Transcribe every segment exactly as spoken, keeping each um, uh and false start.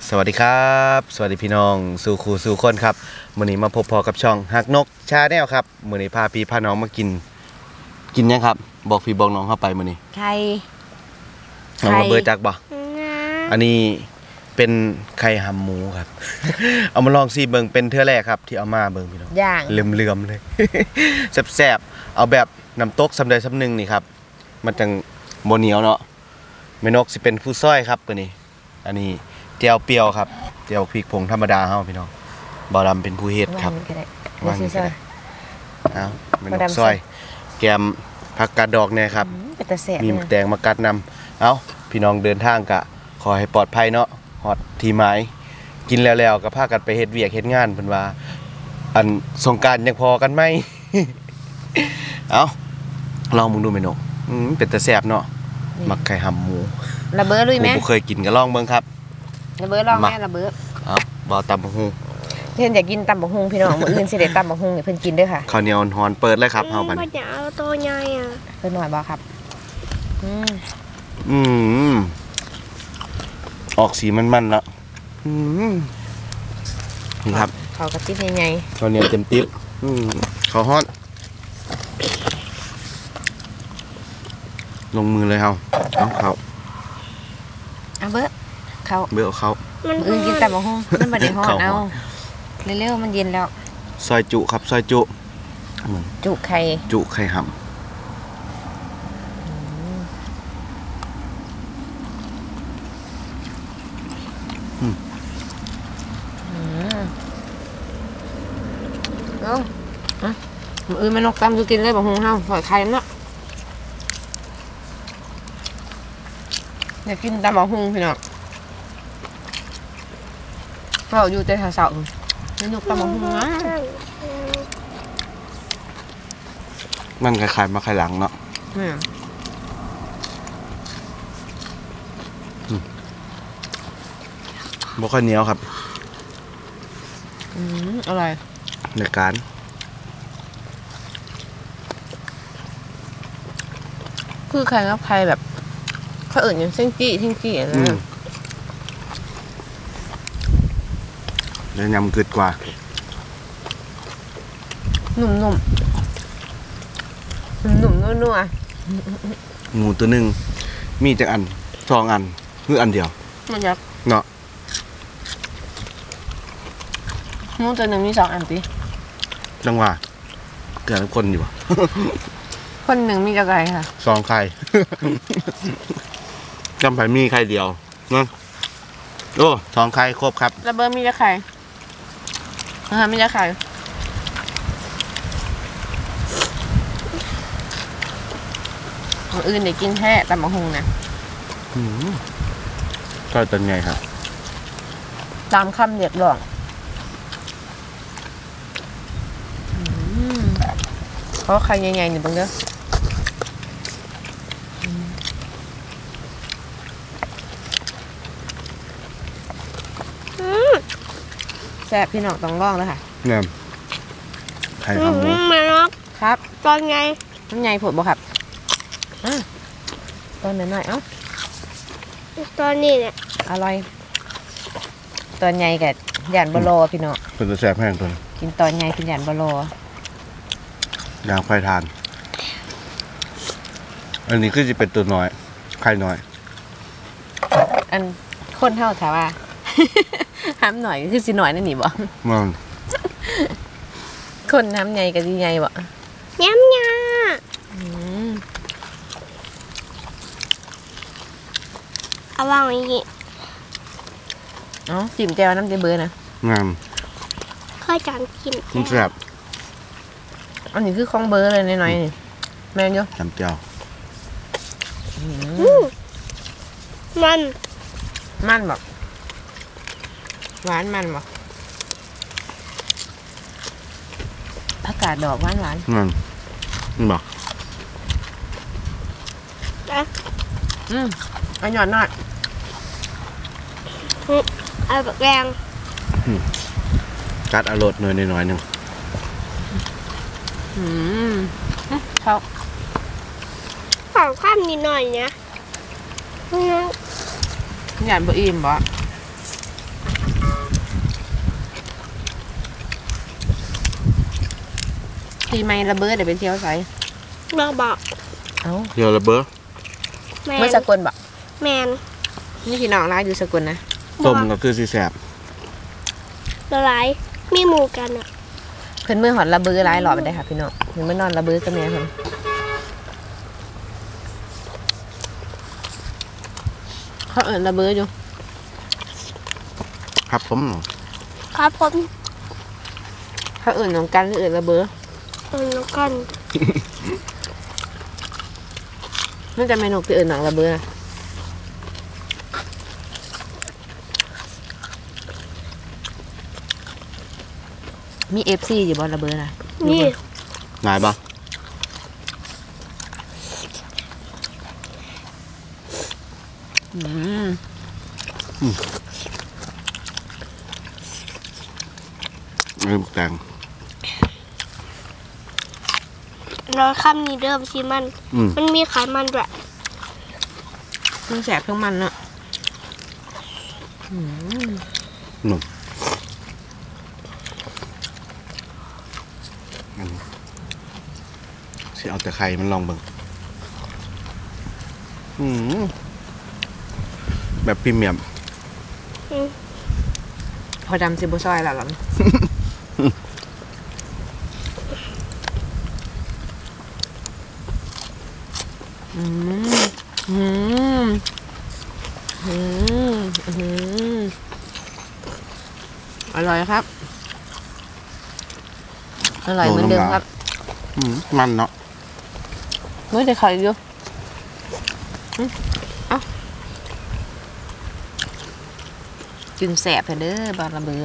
สวัสดีครับสวัสดีพี่น้องสู่ครูสู่คนครับมื้อนี้มาพบพอกับช่องฮักนกชาแนลครับมื้อนี้พาพี่พาน้องมากินกินยังครับบอกพี่บอกน้องเข้าไปมื้อนี้ไข่น้องระเบิดจักบ่อันนี้เป็นไข่หำหมูครับ เอามาลองซิเบิ่งเป็นเทื่อแรกครับที่เอามาเบิ่งพี่น้องย่างเลื่อมๆเลยแซ่บๆเอาแบบน้ำตกสำใดสำหนึ่งนี่ครับมันจังบ่เหนียวเนาะแม่นกสิเป็นผู้ซ้อยครับมื้อนี้อันนี้เจียวเปรี้ยวครับเจียวพริกผงธรรมดาเฮาพี่น้องบ่าวดำเป็นผู้เฮ็ดครับวางก็ได้เอาแม่นกซ้อยแกมผักกาดดอกเนี่ยครับมีแตงมากัดนำเอาพี่น้องเดินทางกะขอให้ปลอดภัยเนาะฮอดที่หมายกินแล้วๆก็พากันไปเฮ็ดเวียกเฮ็ดงานเพิ่นว่าอันสงกรานต์ยังพอกันไหม เอาลองมึงดูเมนูอืมเป็นตาแซ่บเนาะมักไข่หำหมูระเบิดลุยไหมผมเคยกินก็ลองเบิ่งครับระเบิดลองแม่ระเบิดเอาบ่ตำบักหุ่งเพิ่นอยากกินตำบักหุ่งพี่น้องมื้ออื่นสิได้ตำบักหุ่งให้เพิ่นกินเด้อค่ะข้าวเหนียวฮ้อนเปิดเลยครับเฮาบัดนี้อยากเอาตัวใหญ่อ่ะเพิ่นหน่อยบ่ครับอืมอืมออกสีมันๆแล้วอืมนี่ครับข้าวกะทิใหญ่ๆข้าวเหนียวเต็มติ๊บอืมข้าวฮ้อนลงมือเลยเฮาเอาเข้าเอาเบิดเข้าเบิดเอาเข้ามื้อกินตำบักหุ่งมันบ่ได้ฮ้อนเอาเร็วๆมันเย็นแล้วซอยจุครับซอยจุจุไข่จุไข่หำอืมอืมเอาอ่ะมื้ออื่นแม่นกตำสิกินเลยบักหุ่งเฮาซอยไข่เนาะอยากกินตำบักหุ่งพี่น้องเราอยู่แต่เสาๆนี่ลูกตำบักหุ่งนะมันคล้ายๆมาไข่หลังเนาะบ่ค่อยเหนียวครับอืมอร่อยในการคือไข่กับไข่แบบเขาอื่นอย่างเส้นจี้เส้นจี้อะไรนะแล้วยำกึดกว่าหนุ่มๆหนุ่มหนุ่มนัวหมูตัวหนึ่งมีจากอันสองอันหรืออันเดียวมันยับเนาะหมูตัวหนึ่งมีสองอันสิจังว่าเกิดคนอยู่คนหนึ่งมีจะไก่ค่ะสองไข่จำไผ่มีไข่เดียวเนาะโอ้สองไข่ครบครับระเบิดมีจะไข่นะคะมีจะไข่ของอื่นเดี๋ยวกินแค่ตำบักหุ่งนะก็เป็นไงครับตามคำเรียกร้องเพราะไข่ใหญ่ๆนี่บังเด้อแซ่บพี่น้องต้องลองเลยค่ะเนี่ยไข่หำหมูมาเนาะครับตอนไงตอนไงผดบ่ครับตอนหน่อยๆเอ้าตอนนี้เนี่ยอร่อยตอนไงกับหยานบโลพี่น้องเป็นแซ่บแห้งตัวกินตอนไงเป็นหยานบโลยางไฟทานอันนี้คือจะเป็นตัวน้อยไข่น้อยอันคนเท่าถามว่าห้ามหน่อยคือสิหน่อยนั่นนี่บ่มันคนน้ำใหญ่กับดีใหญ่บ่ย้ำยาเอาวางไว้ยี่อ๋อจิ้มแจ่วน้ำเจเบอร์นะงามค่อยจานกินมันแซ่บอันนี้คือของเบอร์เลยน้อยๆนี่แม่นอยู่จำเจ้ามันมันบอกหวานมันบอกผักกาดดอกหวานหวานมันมันบอกอืมอันหยอดหน่อยเอาแบบแรงกัดอรรถหน่อยหน่อยหนึ่งอืมเขาขอข้ามนิดหน่อยเนี่ยหยาดบะอิ่มบ่ปีใหม่ระเบิดเดี๋ยวไปเที่ยวไสเราบอกเอ้าเดี๋ยวระเบ้อแมเมื่อน สกลบ่แมนนี่พี่น้องร้านอยู่สกลนะต้มก็คือสีแสบละลายมีหมูกันอ่ะเพิ่นเมื่อหอดระเบิดร้ายหลอดไปได้ค่ะพี่น้องเพิ่นเมื่อนอนระเบิดกับแม่เพิ่นเขาเอิ้นระเบิดอยู่ครับผมครับผมเขาเอิ้นน้องกันหรือเอิ้นระเบิดเออแล้วกันมันจะเมนูที่เอิ้นน้องระเบิดนะมี เอฟ ซี อยู่บ่ระเบิดนะนี่นายปะอืมเริ่มแต่งเราข้ามนี้เดิมสิมันอืมมันมีไขมันด้วยมันแสบทั้งมันเนาะอืมหนุ่มอันนี้สิเอาแต่ไข่มันลองเบิ่งอืมแบบพรีเมียมอืมพอดำซิบุซอยและหรออืมอืมอืมอืมอร่อยครับ อร่อยเหมือนเดิมครับอืมมันเนาะเมื่อจะขายอยู่อืมเอ้ากินแสบเด้อบางระเบือ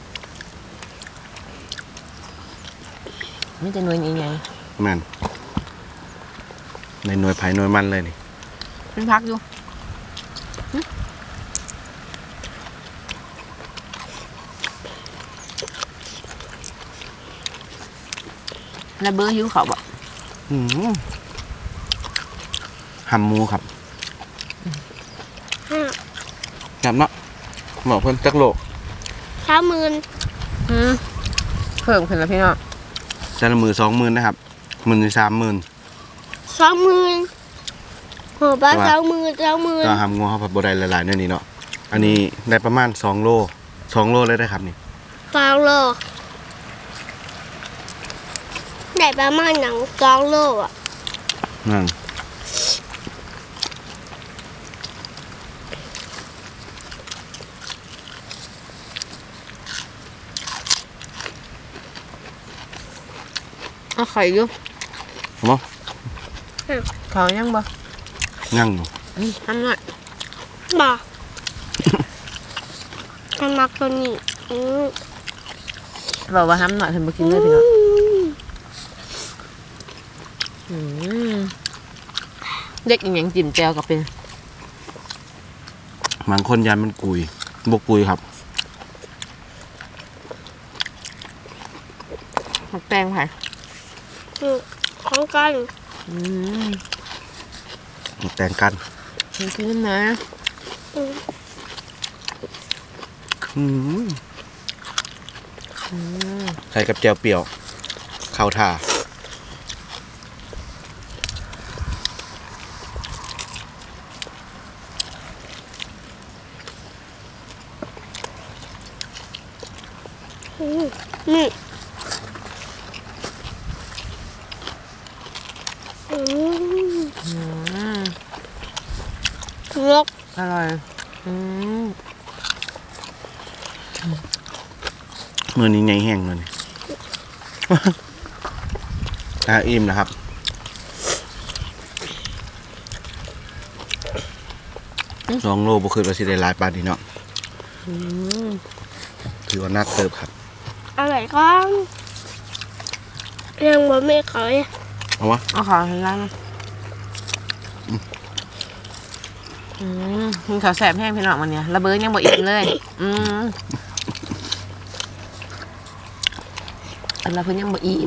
ไม่จะนวลยังไงแม่นในหน่วยไผ่หน่วยมันเลยนี่มันพักอยู่หึระเบือหิวเขาบ่อืมหำหมูครับห้าจับเนาะบอกเพิ่นจักโลสามหมื่นอืมเพิ่มขึ้นแล้วพี่น้องแต่ละมือสองหมื่นนะครับหมื่นสามหมื่นสองหมื่นโหบ้าสองหมื่นสองหมื่นก็หำงูเขาผัดบดได้หลายๆเนี่ยนี่เนาะอันนี้ได้ประมาณสองโลสองโลเลยได้ครับนี่สองโลได้ประมาณหนังสองโลอ่ะนั่นเอาไข่อยู่ผมบอกเขายังบ่ยั่งอยู่อืมทำหน่อยบ่มันมักตัวนี้อืมบอกว่าทำหน่อยถึงบ่กินเลยพี่น้องอืมเด็กอย่างจิ้มแจวกับเป็นบางคนยันมันกุยบกกุยครับผักแตงไผ่อืมของกันอืมแต่งกันมันกินนะอืมอืมอืมใส่กับแจวเปรี้ยวเข้าท่าอืมนี่อืมอืมงกอร่อยอืมมือนี้ไงแห้งเลย อ่าอิ่มนะครับสองโลบุคือเราสิได้หลายปานนี้เนาะอืมถือว่านักเติบครับอะไรก็ยังบ่ไม่เคยเอาวะเอาขอให้ร้านอืมกินข้าวแซ่บแห้งพี่น้องมันเนี่ยระเบิดยังบ่อิ่มเลย อืมอันละเพิ่นยังบ่อิ่ม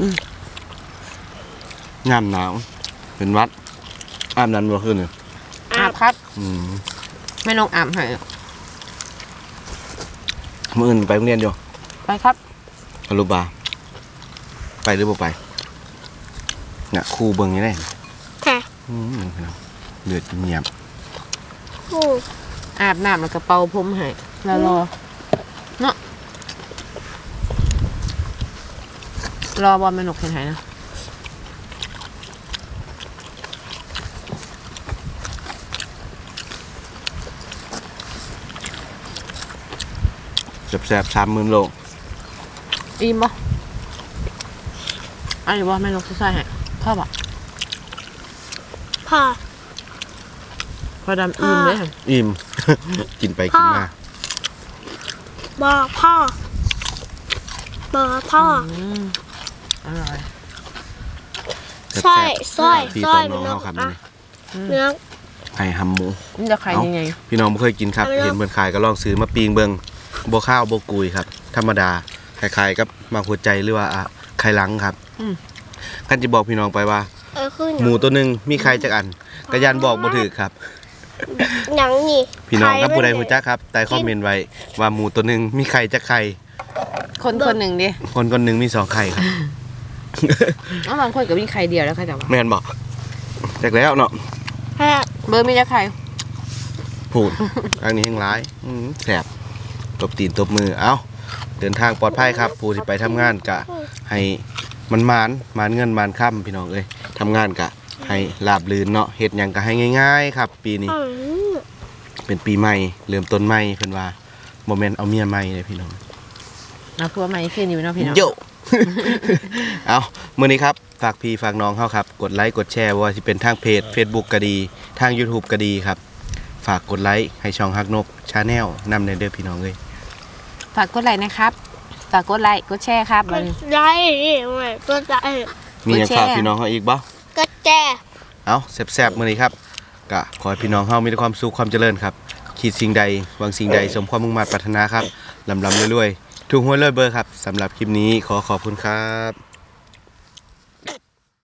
งามหนาวเป็นวัดอาบน้ำบ่ขึ้นเนี่ยอาบครับอืมแม่นกอาบให้มื่ออื่นไปโรงเรียนอยู่ไปครับอรุบา ไปหรือบ่ไปไเนี่ยคู่เบิ่งนี่ได้ค่ะอืมเดือดเงียบโอ้อาบน้ำแล้วก็เป่าผมให้แล้วรอเนาะรอบอลแม่นกเห็นหายนะแซ่บๆสามหมื่นโลอิ่มบ่อันนี้บ่แม่นกใส่ให้พ่อบ่พ่อพ่อดำอิ่มเลยค่ะอิ่ม กินไปกินมาบอกพ่อบอกพ่ออืมอร่อยแซ่บสร้อยๆพี่สร้ต้อยนน้องเขาครับนี่เนื้อไข่หำหมูมันจะขายยังไงพี่น้องไม่เคยกินครับเอาไปลองเห็นเบิ่นขายก็ลองซื้อมาปีงเบิ่งบ่ข้าวบ่กุยครับ ธรรมดาคล้ายๆกับมาหัวใจหรือว่าอ่ะไข่หลังครับคันจะบอกพี่น้องไปว่าเออคือหมูตัวหนึงมีไข่จักอันกระยันบอกบ่ถูกครับหนังนี่พี่น้องครับไข่ผู้ใดไว้รู้จักครับใต้คอมเมนต์ไว้ว่าหมูตัวหนึงมีไข่จักไข่คนคนหนึ่งดิคนคนหนึงมีสองไข่ครับอ้าวบางคนก็มีไข่เดียวแล้วใครจะว่าแม่นบอกจากแล้วเนาะฮะเบอร์มีจะไข่พูดอันนี้แห่งร้ายอื้อแสบตบตีนตบมือเอ้าเดินทางปลอดภัยครับผู้ที่ไปทำงานกะให้มันมานมานเงินมานค่ำพี่น้องเอ้ยทำงานกะให้ราบรื่นเนาะเฮ็ดหยังก็ให้ง่ายๆครับ ปีนี้อืมเป็นปีใหม่เริ่มต้นใหม่เพิ่นว่าโมเมนต์เอาเมียใหม่เลยพี่น้องเอาพัวใหม่ขึ้นอยู่เนาะพี่น้องโย เอามื้อนี้ครับฝากพี่ฝากน้องเฮาครับกดไลค์กดแชร์ว่าสิเป็นทางเพจ Facebook ก็ดีทาง YouTube ก็ดีครับฝากกดไลค์ให้ช่องฮักนก Channel นำในเด้อพี่น้องเอ้ยฝากกดไลค์นะครับฝากกดไลค์กดแชร์ครับก็บัดนี้ได้ไม่ก็ได้มีหยังกดแชร์ฝากพี่น้องเฮาอีกบ่ก็แจเอาแซ่บๆมื้อนี้ครับก็ขอให้พี่น้องเฮามีแต่ความสุขความเจริญครับคิดสิ่งใดหวังสิ่งใดสมความมุ่งมั่นปรารถนาครับลำๆรวยๆถูกหวยรวยเบอร์ครับสำหรับคลิปนี้ขอขอบคุณครับ